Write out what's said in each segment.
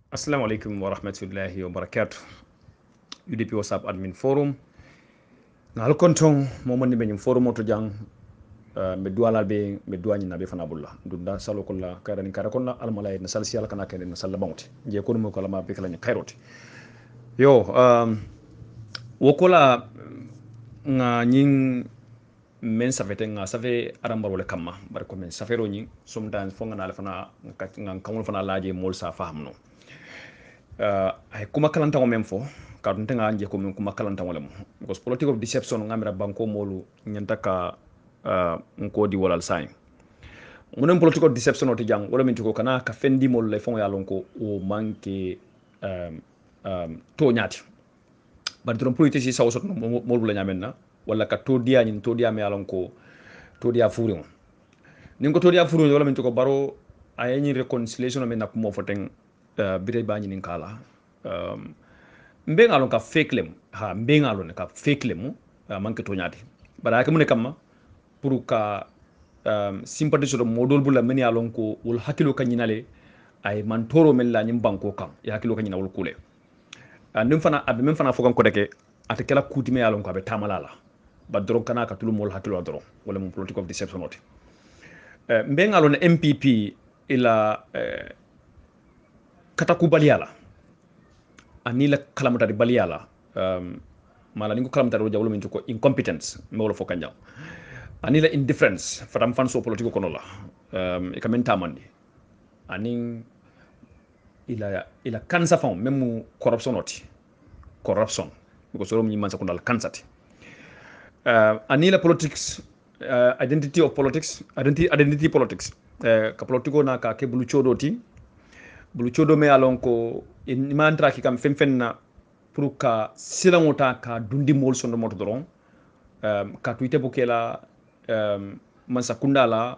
Assalamu alaikum wa rahmatullahi wa barakatuh. UDP WhatsApp admin forum. Na halkonton momoni be nyum forum to jang be duala be duani na be fana bulla. Dunda salo kolla kayra ni kara konna al malay na salsi al kana kene na salla bawti. Je ko mo kala ma be kala ni kairoti. Yo wokola nga nying men safete nga safe arambaro le kamma bar ko men safero nyi sometimes fo nga na fana nga kamul fana laaje mol sa fahamno. Ay kuma kalanta ko mem fo ka dun tanga anje ko men kuma kalanta wala mo because politics of deception ngamira banko molu nyanta ka nko di walal sai munen politics of deception oti jang wala min ko kana ka fendi mol le fon yalon ko o manke to nyati bar drum politics si sawso mol la nyamenna wala ka to dia nyin to dia me yalon ko to dia furi mo nin ko to dia furi wala min ko baro ayeni reconciliation men nak mo foten bire ba ñinin kala mbe ngalon ka fake lem ha mbe ngalon ka fake lem manke to ñati bara ka mun kamma pour ka sympathie so modol bula men yalon ko wol hakilo ka ñinale ay man toro men la ñim banko kan ya hakilo ka ñina wol kule ndim fana abe men fana fokan ko deke ate kala kuti me yalon ko abe tamalala ba doron kana ka tulu mol hakilo doron wala mon politique of deception oti mbe ngalon MPP ila kataku baliyala anila kalamata di baliyala mala ningo kalamata do jawlo min ko incompetence mawlo fo kanja anila indifference fatam fan so politiko kono la e kamen tamandi anin ila kansa fam memu corruption oti corruption ko so mi man sa ko dal kansati anila politics identity of politics identity politics ka politiko na ka ke bulu chodoti bulu chodo me alon ko in mantra ki kam fenna pour ka silangota ka dundi mol sondo moto doron ka tuite bokela man sakunda la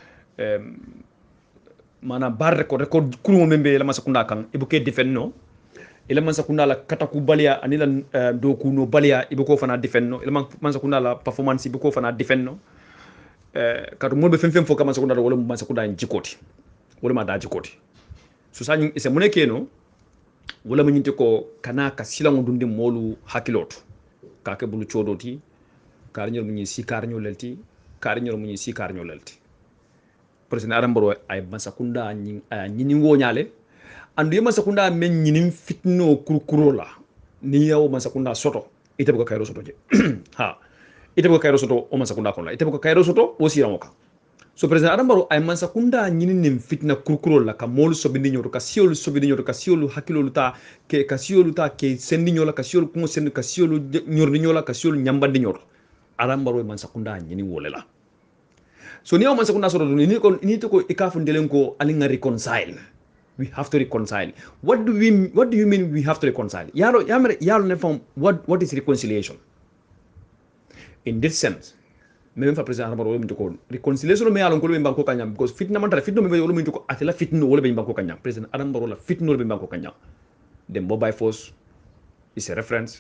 mana bar record kurumo membe la masakunda kan ibuke defenno ila man sakunda la kataku balia anila do kuno balia ibuko fana defenno ila man sakunda la performance ibuko fana defenno ka to molbe fem fo kam man sakunda wala man sakunda jikoti wala ma da jikoti so sañu ise mune keno wala ma ñinte ko kana ka silango dundi molu hakiloto ka ke bulu chodoti kar ñol mu ñi si kar ñol lelti kar ñol mu ñi si kar ñol lelti president aramboro ay masakunda ñini woñale andu masakunda men ñini fitno kurkurola ni yaw masakunda soto ite ko kayro soto je ha ite ko kayro soto o masakunda kon la ite ko kayro soto o sirango ka so president adambaro ay man sakunda ñini nim fitna kurkurol la ka mol sobindi ñoto ka siolu sobindi ñoto ka siolu hakilolu ta ke ka siolu ta ke sendi ñola ka siolu ko sendi ka siolu ñordi ñola ka siolu ñambandi ñoto adambaro man sakunda ñini wolela so ni o man sakunda so ni to ko ikafu ndelen ko alinga reconcile we have to reconcile what do you mean we have to reconcile yalo ne fam what is reconciliation in this sense même fa président Adama Barrow min ko reconciliation me alon ko be banko kanyam because fitna man tara fitno me wala min ko atela fitno wala be banko kanyam président Adama Barrow la fitno wala be banko kanyam dem mobile force is a reference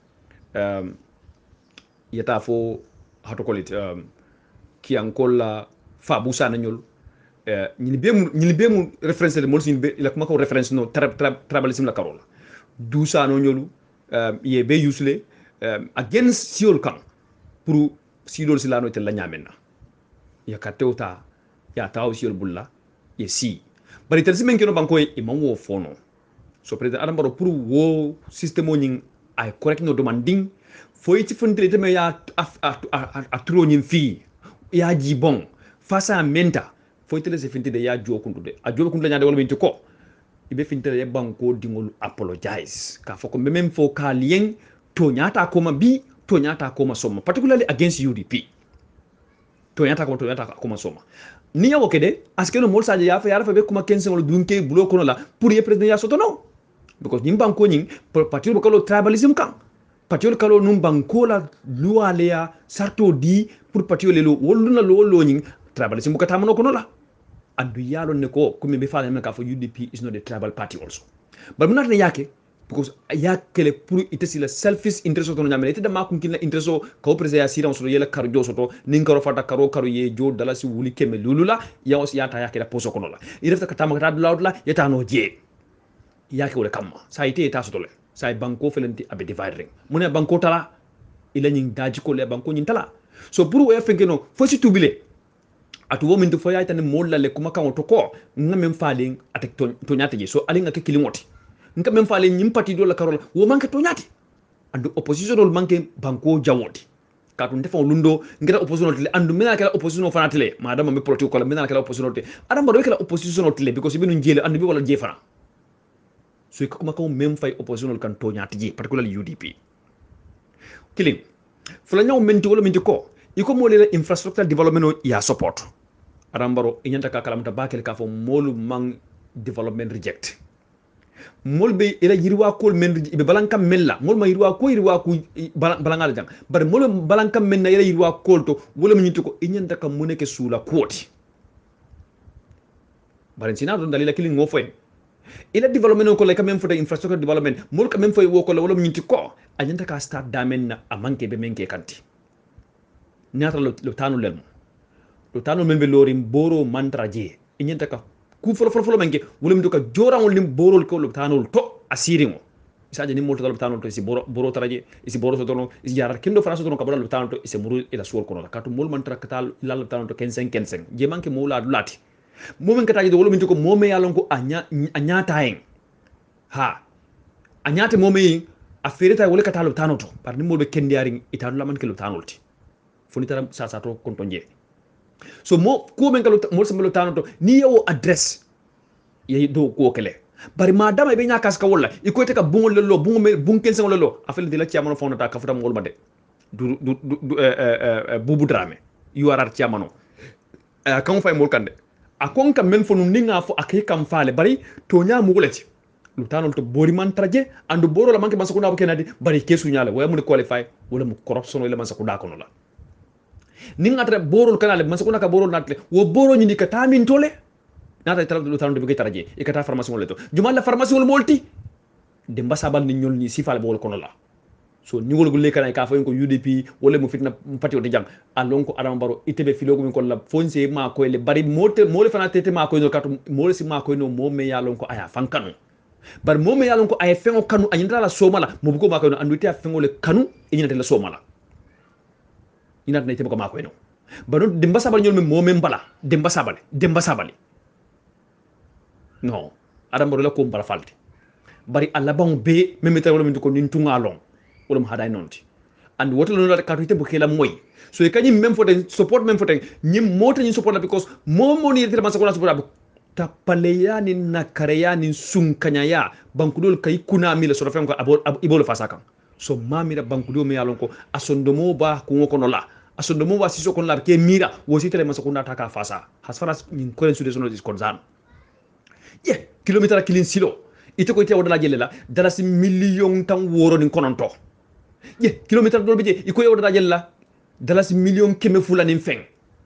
yata fo how to call it ki ankola fa busa na ñol ñi be mu reference le molsin be ila kuma ko reference no tribalism la karola dusa no ñolu ye be usle against siol kan pour sidol silano te la nyamenna ya katewta ya taw siol bulla ye si bari tel simen keno banko e manwo fono so president adam baro pour wo système ñing ay correct no demanding foy ci fondre te me ya a tro ñin fi ya ji bon face à menta foy tele se finte de ya jokundude a jokundude nyaade wala min ko ibe finte de banko dingol apologize ka foko même fo ka lien to nyata ko ma bi to nyata ko masoma particularly against UDP to nyata ko masoma ni yawo kede askeno mol saje ya fa be kuma kense wala dunke bulo kono la pour ye president ya soto no because nim banko nyin parti ko kalo tribalism kan parti ko kalo num banko la luale ya sarto di pour parti le lo woluna lo nyin tribalism ko tamano kono la andu yalo ne ko kuma be faale ka fo UDP is not a tribal party also but munata yake because ya kele pour ite sila selfish interest to nyamele ite dama kun kinna interest ko president ya sira so yela karo soto nin karo fata karo ye jo dala si wuli keme lulula ya os ya ta ya kele poso kono la irefta katama kata laudla ya ta no je yake wala kamma sa ite ta sotole sa banko felenti abe dividing mune banko tala ila nyin daji ko le banko nyin tala so pour wo fenke no fo si tubile atu wo min to foya tan mo la le kuma kan to ko ngam falen atek to nyata je so ali ngake kilingoti ngam falen nyim pati do la karola wo manke to nyati andu opposition dol manke banko jawoti katu ndefa lundo ngeta opposition tele andu mena kala opposition fana tele madama me politique ko la mena kala opposition tele adam do kala opposition tele because binu njele andu bi wala je fana so ko kuma ko même fay opposition kan to nyati je particularly UDP killing fula nyaw menti wala menti ko iko mo le infrastructure development ya support adam baro inyanta ka kalamta bakel ka fo molu mang development reject mol be ila yirwa kol men be balanka mella mol ma yirwa ku balangal jang bar mol balanka men na ila yirwa kol to wala mi nyito ko inyanta ka muneke sula koti bar sina don dalila killing ngo foy ila development ko like même fo infrastructure development mol ka même foy wo ko wala mi nyito ko anyanta ka start damen na amanke be menke kanti nyata lo tanu lelmo lo tanu men be lorim boro mantraje inyanta ka ku folo menke wolum to ka jorangol nim borol ko lo tanol to asirimo isaje nim molto lo tanol to isi boro taraje isi boro sotono isi yarar kindo france to ka lo tanol to isi muru ila suwol kono la katu mol man trakatal ila lo tanol to 15 je manke mo la dulati momen kataje do wolum to ko mome yalon ko anya taen ha anyate mome a fereta wole katalo tanol to par nim molbe kendiari itanu la man ke lo tanol ti foni tara sa to konto je so mo ko men kalo mo sambalo tanoto ni yo address ye do ko kele bari madama be nya kaska wala iko te ka bungol lelo bung kelsen lelo afel de la ciamano fonata ka futa ngol made du bubu drame URR ciamano kan fay mol kande akon kam men fonu ninga fo akay kam faale bari to nya muguleti lu tanol to bori man traje andu boro la manke masakunda bo kenadi bari kesu nyala waya mu qualify wala mu corruption wala masakunda kono la ninga tra borol kanale masakuna ka borol natle wo boro nyindi ka tamin tole nata tara do tanu be taraje e kata pharmacie wol to jumal la pharmacie wol molti de mbasabal ni nyol ni sifal bol kono la so ni wol gulle kana ka fa ko UDP wala mu fitna pati o de jang alon ko adam baro itebe filogo min ko la fonse ma ko le bari mole fana tete ma ko no katu mole si ma ko no mo me yalon ko aya fankanu bar mo me yalon ko ay fengo kanu anyinda la somala mo bu ko ma ko no andu te fengo le kanu inyinata la somala inat na itebe ko mako eno bano demba sabal nyol me momen bala demba sabale no adam boro la ko bala falti bari alla bang be memeta wala min ko nin tunga long wala mo haday nonti and woto no la katu ite bu kela moy so e kany même foten support même foten nyim mota ni support la because momo ni tele masako la support tapaleya ni nakareya ni sunkanya ya bankudol kay kuna mi la so fem ko ibolo fasaka so mamira bankudo me yalon ko asondomo ba ko ngoko no la asondomo wa siso kon la ke mira wo sitele masakunda taka fasa as far as min ko sude sono is concern kilometer kilin silo ite ko ite wodala jelle la dalasi million tan woro ni kononto kilometer do beje iko wodala jelle la dalasi million keme fulani feng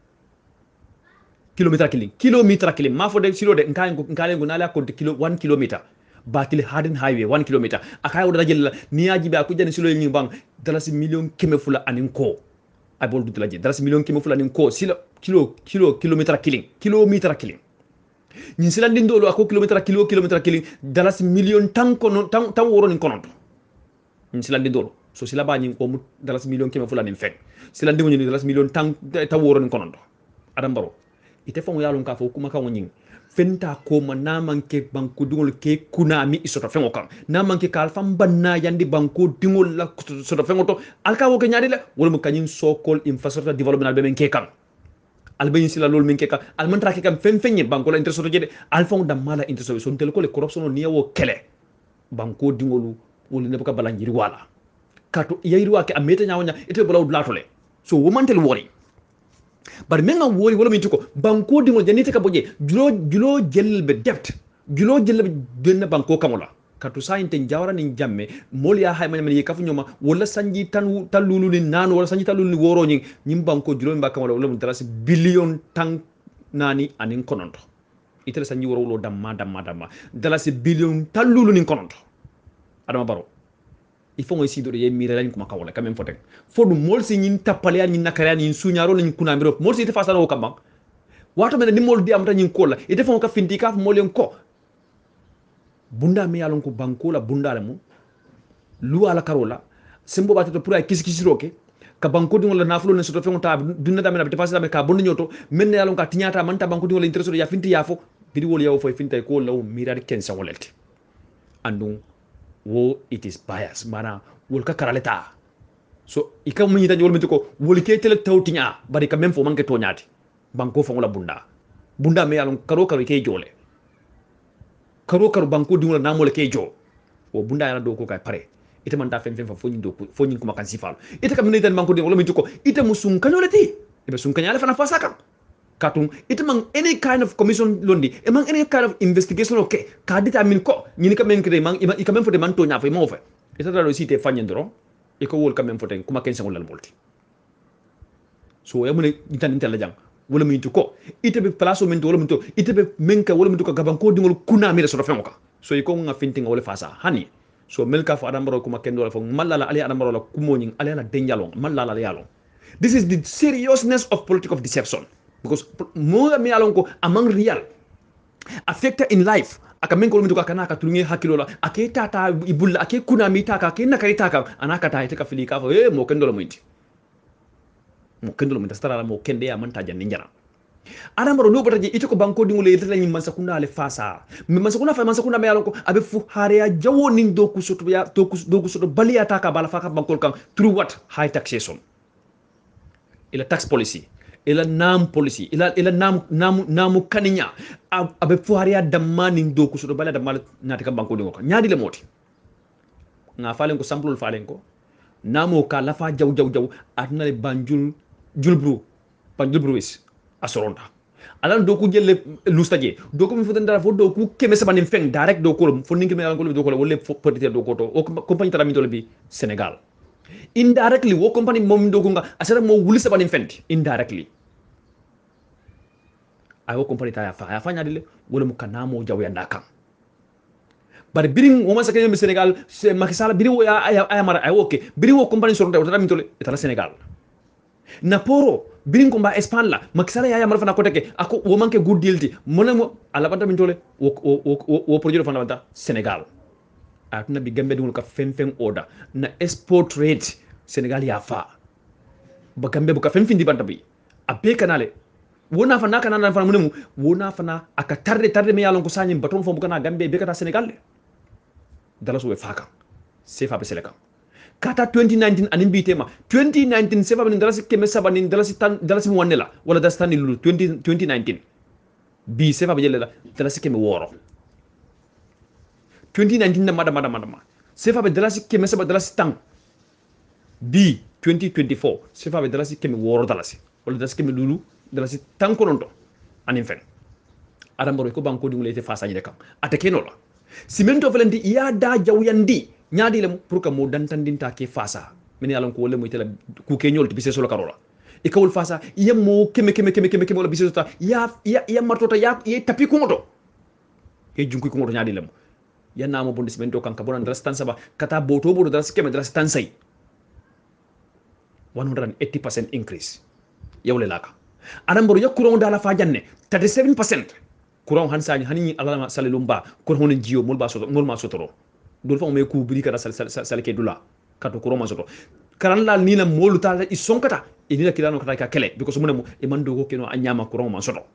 kilometer kilin ma fo de silo de ngalen go nala ko kilo 1 kilometer bakile harden highway 1 kilometer akay wodala jelle la niyaji be ko jani silo ni bang dalasi million keme fula anin ko ay bol du dalaje dalasi million keme fula anin ko silo kilometer kilin ñin silandi ndolo ako kilometer kilin dalasi million tan woro ni kononto ñin silandi ndolo so sila ba ñin ko mu dalasi million keme fula ni fek silandi mo ñin dalasi million tan woro ni kononto adam baro ite fo yalon ka fo kuma ka ñin fenta ko ma na manke banko dingol ke kuna mi isoto fengo kan na manke kal fam banna yandi banko dingol la soto fengo to alka wo ke nyaade la wala mo kanyin sokol infrastructure development be men ke kan albayin sila lol men ke kan almantra ke kan fenye banko la interest to jede alfon da mala interest so tel ko le corruption ni wo kele banko dingolu wala ne baka balanjiri wala kato yayri wa ke ameta nyawnya ite bolaw dlatole so wo mantel wori bar menga wori wala min tuko banko dingol janite ka boje julo jelbe debt julo jelbe benna banko kamola katu sayinte jawra ni jamme molya hay man yi kafu nyoma wala sanji tan lulu ni nanu wala sanji tan lulu ni woro ni nyim banko julo mba kamola wala mun tarasi billion tan nani anin kononto itele sanji woro lo damma dalasi billion tan lulu ni kononto adama baro il faut aussi de yemira lañ kuma kawala quand même fotek fodu mol si ñin tapale ñi nakara ñi suñaro lañ kuna miro mol si te fasala o kamba wato men ni mol di am tan ñin kola e defon ka finti ka mol en ko bunda me yalon ko banko la bunda la mu lu ala karola sembo ba to pour ay kisi roke ka banko di wala nafulo ne soto fengo ta dunna damena be passé ka bonno nyoto men yalon ka tinyata man ta banko di wala interest ya finti yafo bidi wol yawo fo finta ko law mirade ken sa wolelti andum wo it is bias mana wol ka karaleta so ika mun yita wol mitiko wol ke tele tawtinya bari ka même fo manke to nyaati banko fo wala bunda me yalon karo ke jole karo banko di wala namole ke jo wo bunda yana do ko kay pare ite man ta fen fa fo nyi do fo nyi kuma kan sifal ite kam ne tan banko di wala mitiko ite musun kanyoleti ibe sun kanyale fa na fasaka katum ite man any kind of commission londi e man any kind of investigation okay ka determine ko nyini ka men kre man i ka men fo de man to nya fa mo fa ite da site fanyendro e ko wol ka men fo ten kuma ken sangol multi so ya mun itan intel jang wala min to ko ite be place men to wala min to ite be men ka wala min to ka gaban ko dingol kuna mi so fengo ka so e ko nga finting wala fasa hani so mel ka fa adamaro kuma ken do fo mallala ali adamaro la kumo nyin ali la denjalon mallala la yalon this is the seriousness of politics of deception because more me alon ko among real affected in life aka men ko mi to kana ka tulunge hakilo la ake tata ibulla ake kuna mi taka ake nakari taka anaka ta ite ka fili ka fo mo ken do la muti mo ken do la muti stara mo ken de ya man ta janni njara adamaro no bataje ite ko banko dingule yete la nyim mansa kuna le fasa mi mansa kuna fa mansa kuna me alon ko abe fu hare ya jawo nin do ku soto ya do ku soto baliya taka bala fa ka banko kan through what high taxation ila tax policy ila nam policy ila nam kaninya abe fuharia damani do ku soto bala damal nati ka banko dingo nyaadi le moti nga falen ko samplul falen ko namo ka lafa jaw atna le banjul julbru wis asoronda alan do ku jelle lustaje do ko mi fotan dara fo do ku keme sabanin feng direct do ko fo ninki me ko do ko wolle peut-être do ko to o compagnie tara mi to bi Senegal indirectly wo company mom do ko nga asara mo wuli sabanin fenti indirectly ayo company ta ya fa nyaadile wala mu kanamo jaw yanda kam bari biring o man sakene Senegal Macky Sall biri wo ya mara ay okay biri wo company so tara mi to etala Senegal naporo biring ko mba Espagne la Macky Sall ya mara fa na ko teke ako wo manke good deal ti monamo ala banta mi tole wo projet fa na banta Senegal atuna bi gambe dum ka fen order na export rate Senegal ya fa ba gambe bu ka fen di banta bi abe kanale wona fa naka nan fa munemu wona fa na aka tarde me yalon ko sanyi baton fo bu kana gambe be kata Senegal le dala so we faka sefa be seleka kata 2019 anin bitema 2019 sefa be dala si keme sabani dala si wonela wala dala stani lulu 2019 bi sefa be jelela dala si keme woro 2019 na mada sefa be dala si keme saba dala si tang bi 2024 sefa be dala si keme woro dala si wala dala si keme lulu dala si tang kononto anin fen adam baro ko banko dingule te fasa nyide kam atake no la simento valenti ya da jawyandi nyaadi lam pour que mo dantandinta ke fasa min yalon ko wala mo tela ku ke nyol bi solo karola e kawul fasa yemmo keme wala bi solo ta ya martota ya tapi ko moto e junku ko moto nyaadi lam ya namo bondi simento kan ka bonan dala stan saba kata boto dala skeme dala stan say 180% increase yawle laka adam baro yakuro dala fa janne 37% courant hansani hani alama salelumba ko hono jiyo mol ma sotoro dol fa me ku buri kala sal ke dula kato courant ma soto karan la ni la molu ta i sonkata e ni la kilano kata ka kele because munemo e mando ko keno anyama courant ma soto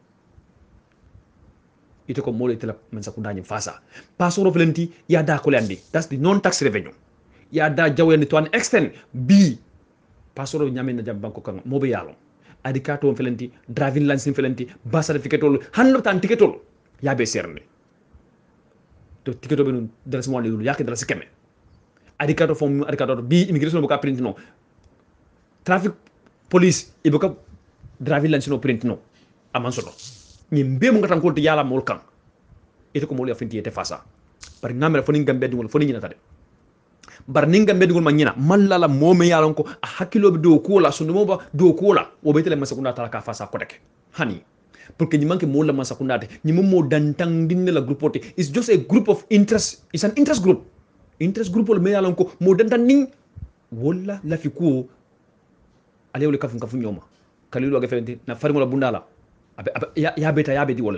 ite ko molo itela man sakunda nyi fasa pasoro valenti ya da ko landi that's the non tax revenue ya da jawyandi to an extent bi pasoro nyame na jam banko kan mobe yalo adikato felenti driving license felenti ba certificate hanno tan ticket ya be serne to ticket be non dara mo lulu yak dara sikeme adikato form adikato bi immigration bo ka print no traffic police e bo ka driving license no print no aman solo ni mbe mo ngatan ko to yala mol kan ite ko mol ya fenti ete fasa par ngamere foni ngambe dingol foni nyina tade bar ninga mbedgol ma nyina mallala moome yalon ko a hakkilobe do kola so no ba do kola o betele masakunda tala ka fasa ko deke hani pour que manke mo la masakunda te ni mo dantang dinne la groupe is just a group of interest, it's an interest group le me yalon ko mo dantan ning wala la fi ko ale wala kafun nyoma kalilu ga fente na fari mo la bundala ya beta ya bedi wala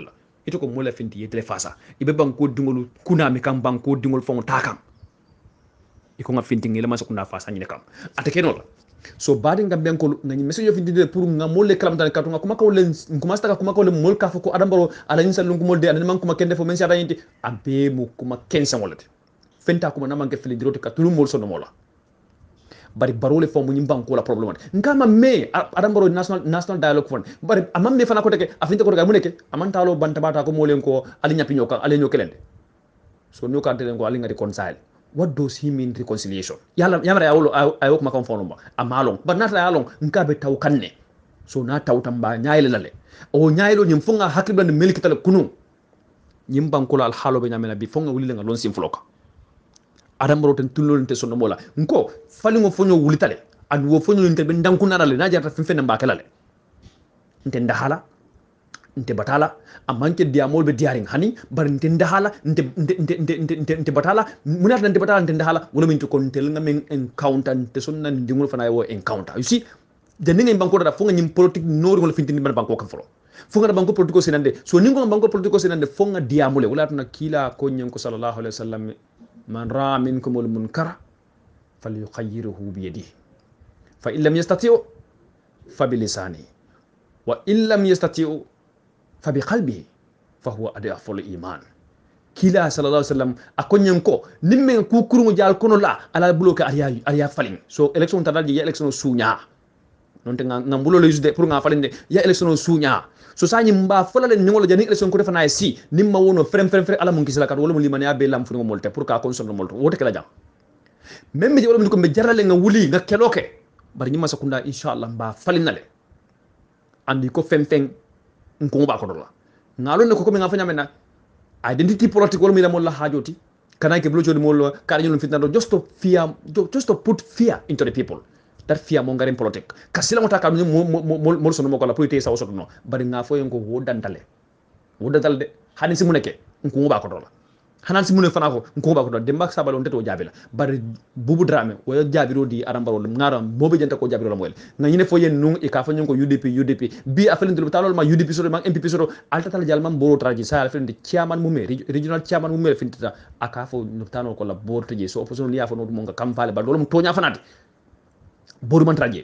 ito ko mola finti yetele fasa ibe banko dingolu kuna mi kam banko dingol fon takam iko nga finti ngela masa kuna fasa nyine kam atake no so badi ngam ben ko ngani message finti de pour nga molle kalam tan katunga kuma ko len kuma staka kuma ko le mol ka fo ko adambaro ala nyin sallu ngol de an man kuma kende fo men sata yinti abe mu kuma kensa wolati fenta kuma namanke fili dirote ka tulu mol sono mola bari barole fo mu nyimban ko la problem ngama me adambaro national dialogue fund bari amam me fana ko teke afinta ko ga muneke amantalo banta bata ko molen ko ali nyapi nyoka ali nyokelende so nyoka tele ko ali ngadi reconcile. What does he mean reconciliation? Yala ayolo ayok makam fonumba amalong but not ayalong nkabe taw kanne so na taw tamba nyaayele lale o nyaayelo nyim fonga hakibla ne melkitale kunu nyim bankola al halo be nyamela bi fonga wuli nga lon sim floka adam roten tulol te sonno mola nko fali ngo fonyo wulitale and wo fonyo nte be ndanku narale na jarta fin fen mbakelale nte ndahala nte batala amanke diamol be diaring hani bar nte ndahala nte batala munata nte batala nte ndahala wala min to kon tel ngamen encounter nte sonna ndingol fana yo encounter you see de ninga banko da fonga nyim politique nori wala fintini ban banko kan folo fonga da banko politiko senande so ningo banko politiko senande fonga diamole wala tuna kila ko nyen ko sallallahu alaihi wasallam man ra minkum al munkara falyughayyiruhu bi yadihi fa in lam yastati'u fa bi lisani wa in lam yastati'u fa bi qalbihi fa huwa adaful iman kila sallallahu alaihi wasallam akonyen ko nimme ku kurungu jal kono la ala bloke ariya falin so election tadal ya election sunya non te ngambulo le jusde pour nga falinde ya election sunya so sanyi mba falale ngolo jani election ko defana si nimma wono frem ala mun kisala kat wala mun limani abe lam fu molte pour ka consommer molte wote kala jam même wala ko be jarale nga wuli nga keloke bari nyima sakunda inshallah mba falinale andi ko fem nko ba ko dola ngalo ne ko mi nga fanya mena identity politique wala mi la molla hajoti kana ke blocho de mollo ka ñu fitna do just to put fear into the people that fear mo ngaren politique kasila mo takam mo sono mo ko la polite sa wosoto no bari nga fo en ko wodantale de hani si muneke nko ba ko dola hanan si munne fana ko nko ba ko dola de mak sabalo nteto jabila bari bubu drame wo jabiro di arambaro ngara mo be jenta ko jabiro la moel nga ñine fo yen nung e ka fa ñonko UDP bi afelen de talol ma UDP so ma MPP so alta tal jal mam boro traji sa afelen de chairman mu me regional chairman mu me fintita aka fo no tanol ko la boro traji so opposition liya fo no mo nga kam fale ba dolum tonya fanati boru man traji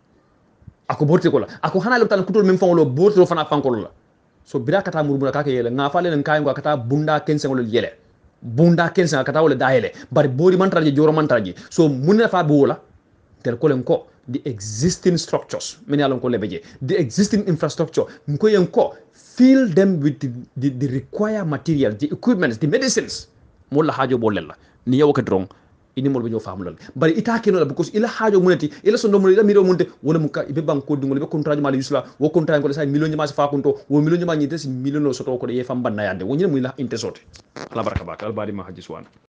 ako borte ko la ako hana lo tan kutol mem fawlo borto fana fankolo la so bira kata murbuna kake yele nga fale len kayngo kata bunda kense ngol yele bunda kense kata wala dayele bari bori man traji joro man traji so munna fa bola tel ko len ko the existing structures many alon ko lebeje the existing infrastructure nko yen ko fill them with the required materials the equipments the medicines mo la hajo bolella ni yaw ka drong ini mol be ñoo faamulal bari ita keno la because ila hajo munati ila sondo mun ila miro munte wala mu ka ibe banko dingol be contrat mal yusla wo contrat ko sa million ma fa kunto wo million ma ñi des million soto ko de fam banna yande wo ñi mu ila inte sote ala baraka ba al bari ma haji suwana